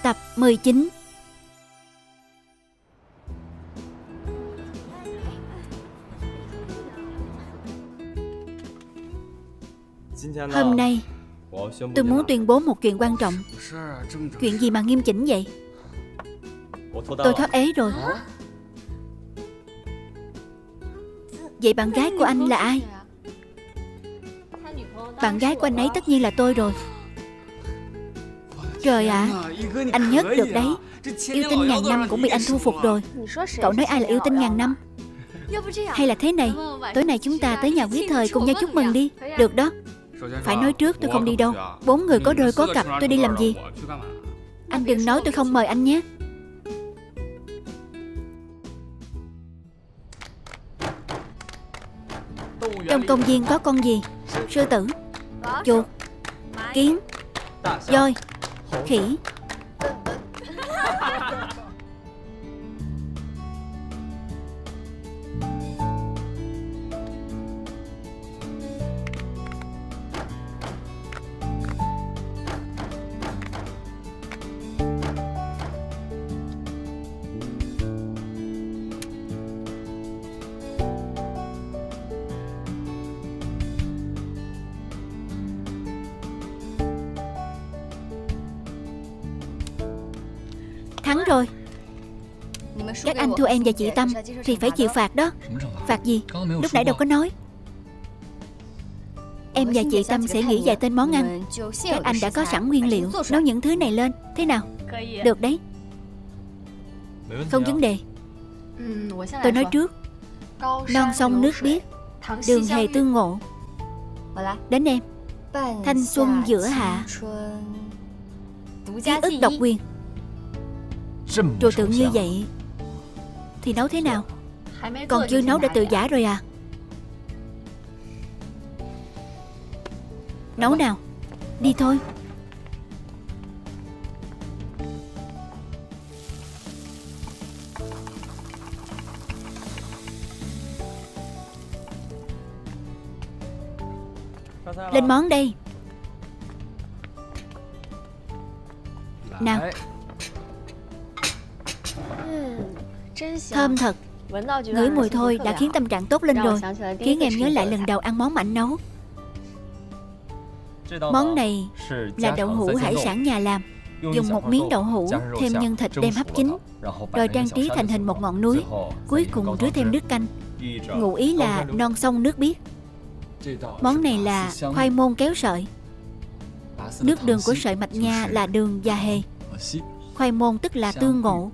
Tập 19. Hôm nay tôi muốn tuyên bố một chuyện quan trọng. Chuyện gì mà nghiêm chỉnh vậy? Tôi thoát ế rồi. Vậy bạn gái của anh là ai? Bạn gái của anh ấy tất nhiên là tôi rồi. Trời ạ, anh nhất được đấy. Yêu tinh ngàn năm cũng bị anh thu phục rồi. Cậu nói ai là yêu tinh ngàn năm? Hay là thế này, tối nay chúng ta tới nhà quý thời cùng nhau chúc mừng đi. Được đó. Phải nói trước tôi không đi đâu. 4 người có đôi có cặp, tôi đi làm gì? Anh đừng nói tôi không mời anh nhé. Trong công viên có con gì? Sư tử, chuột, kiến, voi, khỉ. Thắng rồi. Các anh thua em và chị Tâm thì phải chịu phạt đó. Phạt gì? Lúc nãy đâu có nói. Em và chị Tâm sẽ nghĩ vài tên món ăn. Các anh đã có sẵn nguyên liệu, nấu những thứ này lên. Thế nào? Được đấy. Không vấn đề. Tôi nói trước. Non sông nước biếc, đường hề tương ngộ. Đến em. Thanh xuân giữa hạ, ký ức độc quyền. Trừu tượng như vậy thì nấu thế nào? Còn chưa nấu đã tự giả rồi à? Nấu nào. Đi thôi. Lên món đây. Nào. Thơm thật. Ngửi mùi thôi đã khiến tâm trạng tốt lên rồi. Khiến em nhớ lại lần đầu ăn món mà anh nấu. Món này là đậu hũ hải sản nhà làm. Dùng một miếng đậu hũ, thêm nhân thịt đem hấp chín, rồi trang trí thành hình một ngọn núi. Cuối cùng rưới thêm nước canh. Ngụ ý là non sông nước biếc. Món này là khoai môn kéo sợi. Nước đường của sợi mạch nha là đường và hề. Khoai môn tức là tương ngộ.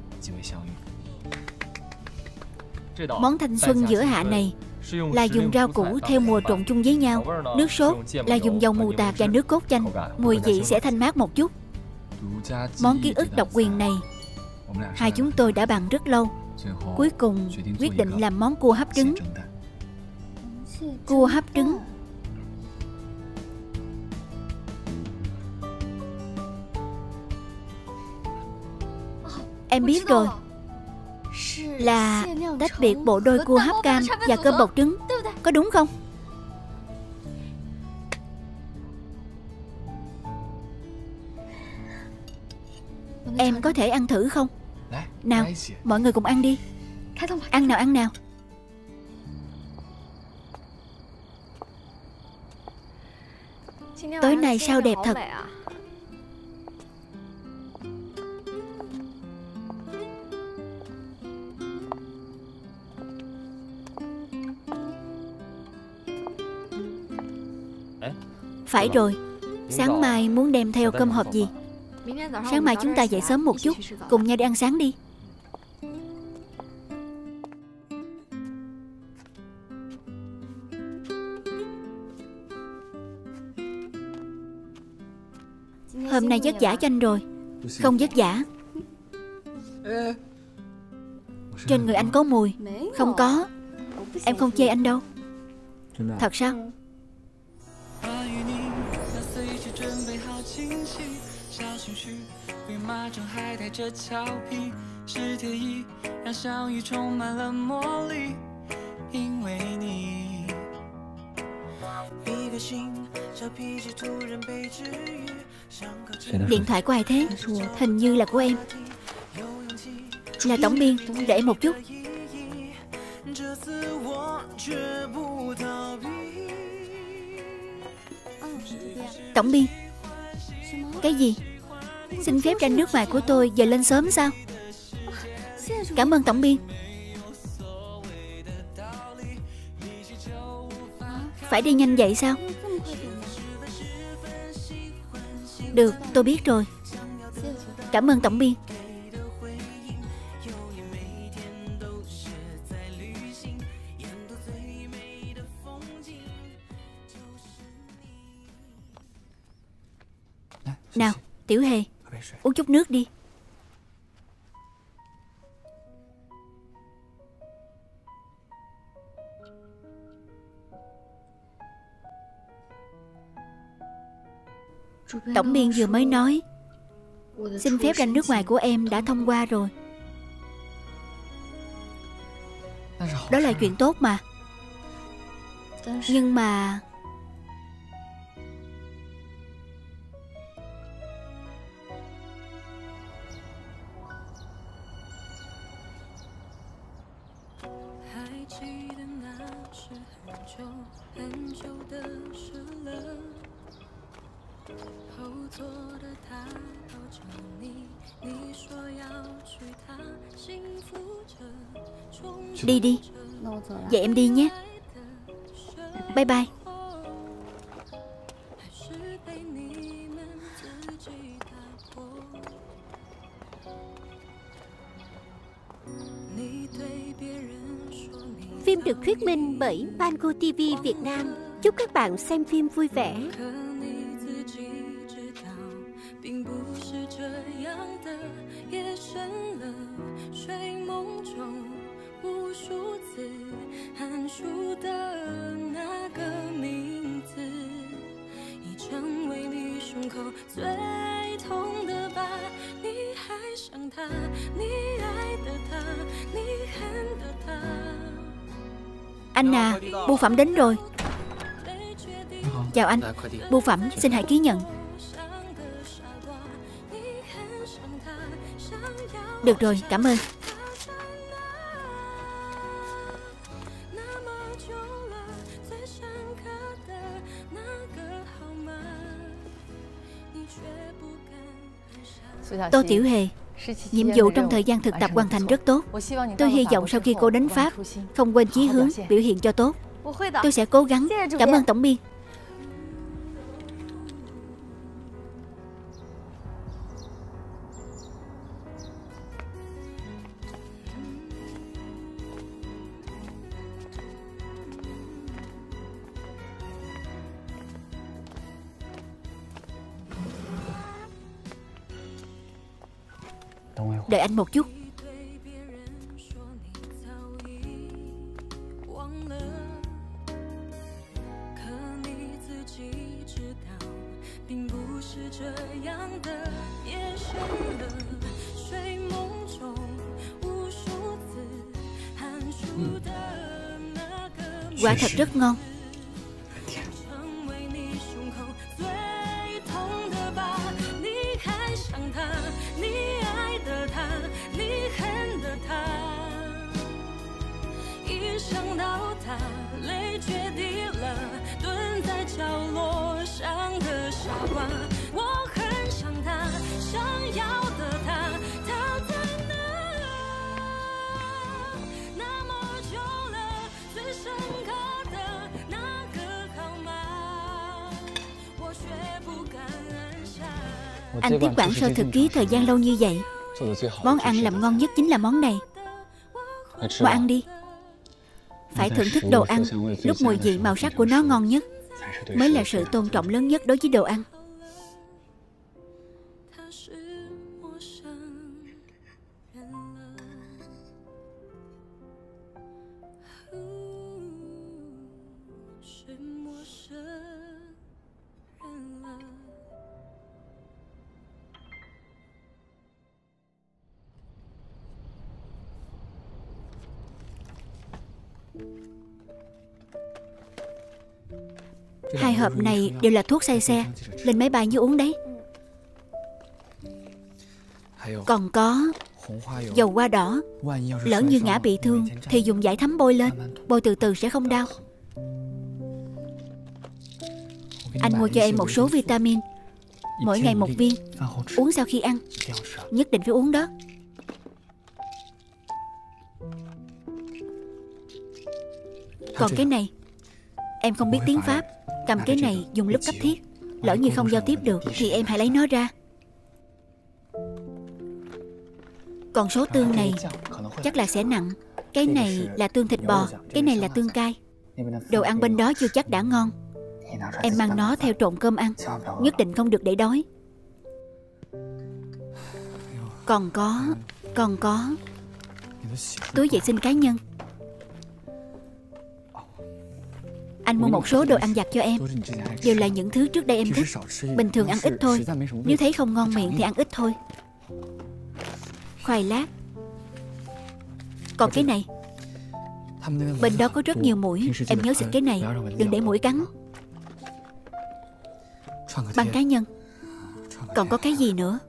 Món thanh xuân giữa hạ này là dùng rau củ theo mùa trộn chung với nhau. Nước sốt là dùng dầu mù tạt và nước cốt chanh. Mùi vị sẽ thanh mát một chút. Món ký ức độc quyền này hai chúng tôi đã bàn rất lâu. Cuối cùng quyết định làm món cua hấp trứng. Cua hấp trứng. Em biết rồi. Là tách biệt bộ đôi cua hấp cam và cơm bột trứng. Có đúng không? Em có thể ăn thử không? Nào, mọi người cùng ăn đi. Ăn nào, ăn nào. Tối nay sao đẹp thật. Phải rồi. Sáng mai muốn đem theo cơm hộp gì? Sáng mai chúng ta dậy sớm một chút, cùng nhau đi ăn sáng đi. Hôm nay vất vả cho anh rồi. Không vất vả. Trên người anh có mùi. Không có. Em không chê anh đâu. Thật sao? Điện thoại của ai thế? Hình như là của em. Là tổng biên. Để một chút. Tổng biên. Cái gì? Xin phép ra nước ngoài của tôi giờ lên sớm sao? Cảm ơn tổng biên. Phải đi nhanh vậy sao? Được, tôi biết rồi. Cảm ơn tổng biên. Nào, Tiểu Hề, uống chút nước đi. Tổng biên vừa mới nói xin phép ra nước ngoài của em đã thông qua rồi. Đó là chuyện tốt mà. Nhưng mà đi đi. Vậy em đi nhé. Bye bye. Phim được thuyết minh bởi Mango TV Việt Nam. Chúc các bạn xem phim vui vẻ. Anh à, bưu phẩm đến rồi. Chào anh. Bưu phẩm xin hãy ký nhận. Được rồi, cảm ơn. Tô Tiểu Hề, nhiệm vụ trong thời gian thực tập hoàn thành rất tốt. Tôi hy vọng sau khi cô đến Pháp không quên chí hướng, biểu hiện cho tốt. Tôi sẽ cố gắng. Cảm ơn tổng biên. Đợi anh một chút. Quả thật rất ngon. Anh tiếp quản sơ thực ký thời gian lâu như vậy. Món ăn làm ngon nhất chính là món này. Mau ăn đi. Phải thưởng thức đồ ăn. Lúc mùi vị màu sắc của nó ngon nhất mới là sự tôn trọng lớn nhất đối với đồ ăn. 2 hộp này đều là thuốc say xe, lên máy bay như uống đấy. Còn có dầu hoa đỏ, lỡ như ngã bị thương thì dùng dải thấm bôi lên, bôi từ từ sẽ không đau. Anh mua cho em một số vitamin, mỗi ngày 1 viên, uống sau khi ăn. Nhất định phải uống đó. Còn cái này, em không biết tiếng Pháp, cầm cái này dùng lúc cấp thiết. Lỡ như không giao tiếp được thì em hãy lấy nó ra. Còn số tương này chắc là sẽ nặng. Cái này là tương thịt bò, cái này là tương cay. Đồ ăn bên đó chưa chắc đã ngon. Em mang nó theo trộn cơm ăn, nhất định không được để đói. Còn có túi vệ sinh cá nhân. Anh mua một số đồ ăn vặt cho em, đều là những thứ trước đây em thích. Bình thường ăn ít thôi, nếu thấy không ngon miệng thì ăn ít thôi. Khoai lát. Còn cái này, bên đó có rất nhiều muỗi, em nhớ xịt cái này, đừng để muỗi cắn. Băng cá nhân. Còn có cái gì nữa?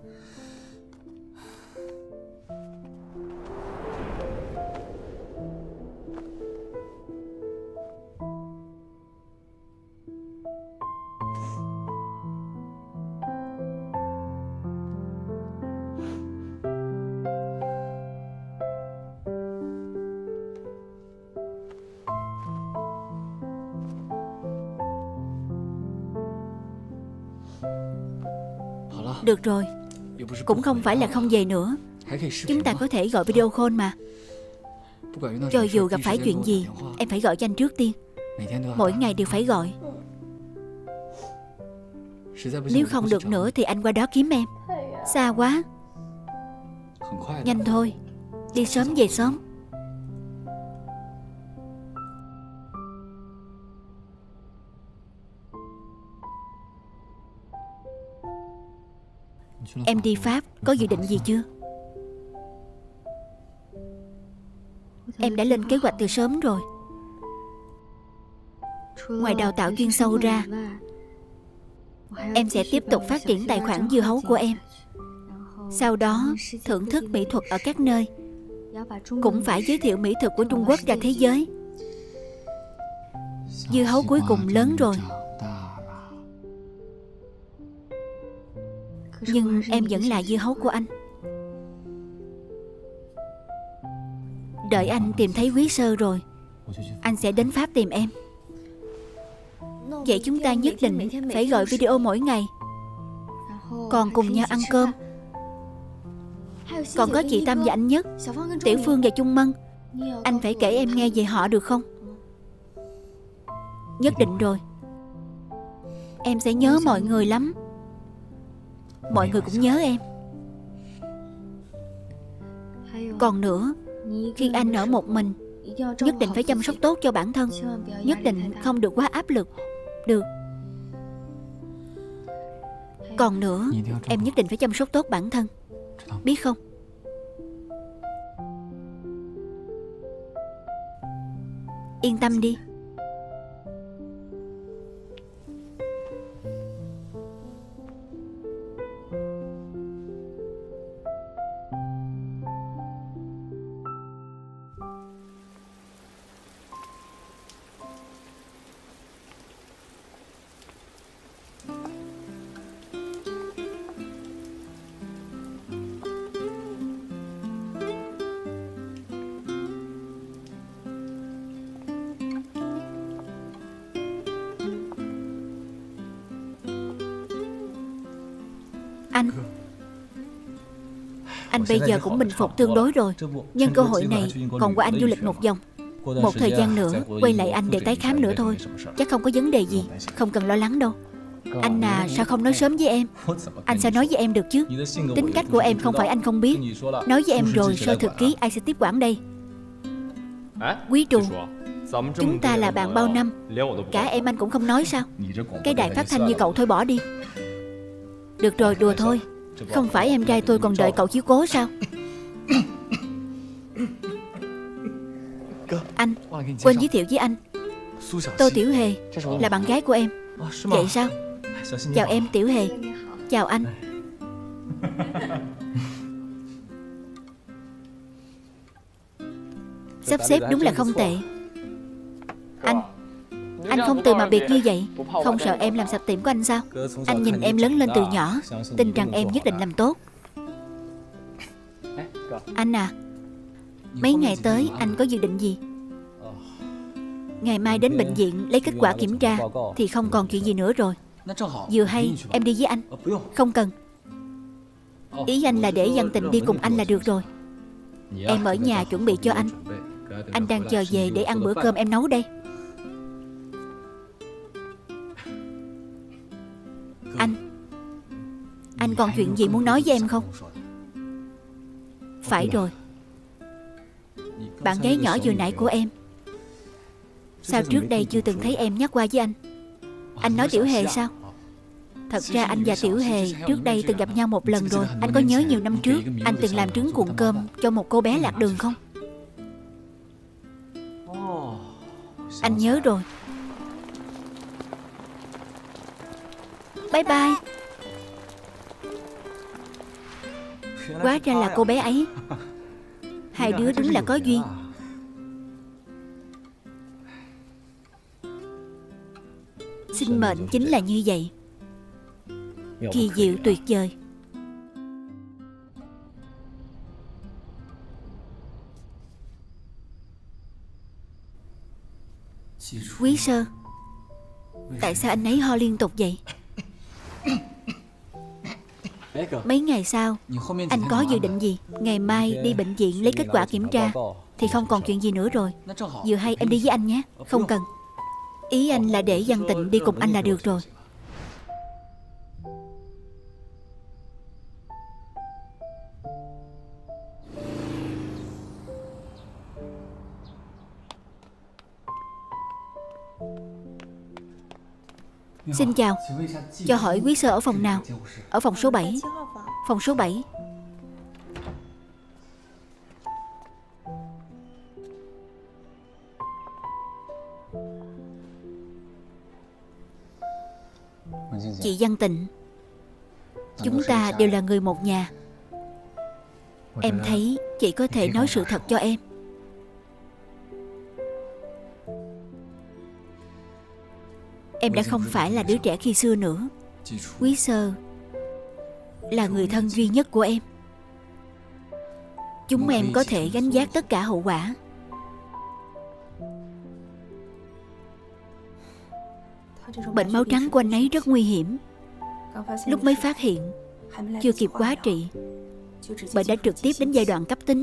Được rồi, cũng không phải là không về nữa. Chúng ta có thể gọi video call mà. Cho dù gặp phải chuyện gì, em phải gọi cho anh trước tiên. Mỗi ngày đều phải gọi. Nếu không được nữa thì anh qua đó kiếm em. Xa quá. Nhanh thôi, đi sớm về sớm. Em đi Pháp có dự định gì chưa? Em đã lên kế hoạch từ sớm rồi. Ngoài đào tạo chuyên sâu ra, em sẽ tiếp tục phát triển tài khoản dưa hấu của em. Sau đó thưởng thức mỹ thuật ở các nơi. Cũng phải giới thiệu mỹ thuật của Trung Quốc ra thế giới. Dưa hấu cuối cùng lớn rồi, nhưng em vẫn là dưa hấu của anh. Đợi anh tìm thấy Quý Sơ rồi, anh sẽ đến Pháp tìm em. Vậy chúng ta nhất định phải gọi video mỗi ngày, còn cùng nhau ăn cơm. Còn có chị Tâm và anh Nhất, Tiểu Phương và Trung Mân. Anh phải kể em nghe về họ được không? Nhất định rồi. Em sẽ nhớ mọi người lắm. Mọi người cũng nhớ em. Còn nữa, khi anh ở một mình, nhất định phải chăm sóc tốt cho bản thân. Nhất định không được quá áp lực. Được. Còn nữa, em nhất định phải chăm sóc tốt bản thân, biết không? Yên tâm đi. Anh bây giờ cũng bình phục tương đối rồi. Nhân cơ hội này còn qua anh du lịch một vòng. Một thời gian nữa quay lại anh để tái khám nữa thôi. Chắc không có vấn đề gì, không cần lo lắng đâu. Anh à, sao không nói sớm với em? Anh sao nói với em được chứ? Tính cách của em không phải anh không biết. Nói với em rồi, sơ thực ký ai sẽ tiếp quản đây? Quý Trù, chúng ta là bạn bao năm, cả em anh cũng không nói sao? Cái đài phát thanh như cậu thôi bỏ đi. Được rồi, đùa thôi. Không phải em trai tôi còn đợi cậu chiếu cố sao? Anh, quên giới thiệu với anh, Tô Tiểu Hề là bạn gái của em. Vậy sao? Chào em Tiểu Hề. Chào anh. Sắp xếp đúng là không tệ. Anh không từ mà biệt như vậy. Không sợ em làm sập tiệm của anh sao? Anh nhìn em lớn lên từ nhỏ, tin rằng em nhất định làm tốt. Anh à, mấy ngày tới anh có dự định gì? Ngày mai đến bệnh viện lấy kết quả kiểm tra thì không còn chuyện gì nữa rồi. Vừa hay em đi với anh. Không cần. Ý anh là để Văn Tịnh đi cùng anh là được rồi. Em ở nhà chuẩn bị cho anh. Anh đang chờ về để ăn bữa cơm em nấu đây. Anh còn chuyện gì muốn nói với em không? Phải rồi, bạn gái nhỏ vừa nãy của em. Sao trước đây chưa từng thấy em nhắc qua với anh? Anh nói Tiểu Hề sao? Thật ra anh và Tiểu Hề trước đây từng gặp nhau một lần rồi. Anh có nhớ nhiều năm trước anh từng làm trứng cuộn cơm cho một cô bé lạc đường không? Anh nhớ rồi. Bye bye. Hóa ra là cô bé ấy. Hai đứa đúng là có duyên. Sinh mệnh chính là như vậy, kỳ diệu tuyệt vời. Quý sơ, tại sao anh ấy ho liên tục vậy? Mấy ngày sau, anh có dự định gì? Ngày mai đi bệnh viện lấy kết quả kiểm tra thì không còn chuyện gì nữa rồi. Vừa hay em đi với anh nhé. Không cần. Ý anh là để Văn Tịnh đi cùng anh là được rồi. Xin chào. Cho hỏi quý sơ ở phòng nào? Ở phòng số 7. Phòng số 7. Chị Văn Tịnh, chúng ta đều là người một nhà. Em thấy chị có thể nói sự thật cho em. Em đã không phải là đứa trẻ khi xưa nữa. Quý sơ là người thân duy nhất của em. Chúng em có thể gánh vác tất cả hậu quả. Bệnh máu trắng của anh ấy rất nguy hiểm. Lúc mới phát hiện, chưa kịp hóa trị, bệnh đã trực tiếp đến giai đoạn cấp tính.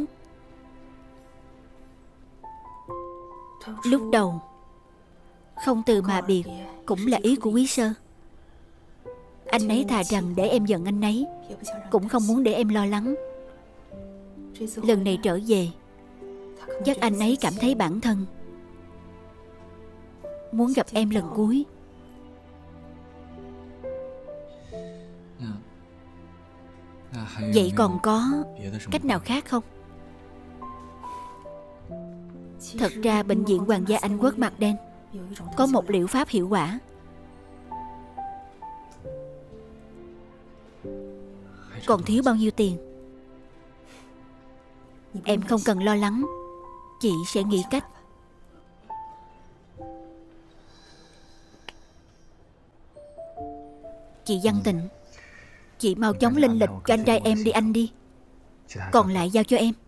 Lúc đầu không từ mà biệt cũng là ý của quý sơ. Anh ấy thà rằng để em giận anh ấy, cũng không muốn để em lo lắng. Lần này trở về, chắc anh ấy cảm thấy bản thân muốn gặp em lần cuối. Vậy còn có cách nào khác không? Thật ra bệnh viện Hoàng gia Anh Quốc Mặt Đen có một liệu pháp hiệu quả. Còn thiếu bao nhiêu tiền? Em không cần lo lắng, chị sẽ nghĩ cách. Chị Văn Tịnh, chị mau chóng lên lịch cho anh trai em đi Anh đi. Còn lại giao cho em.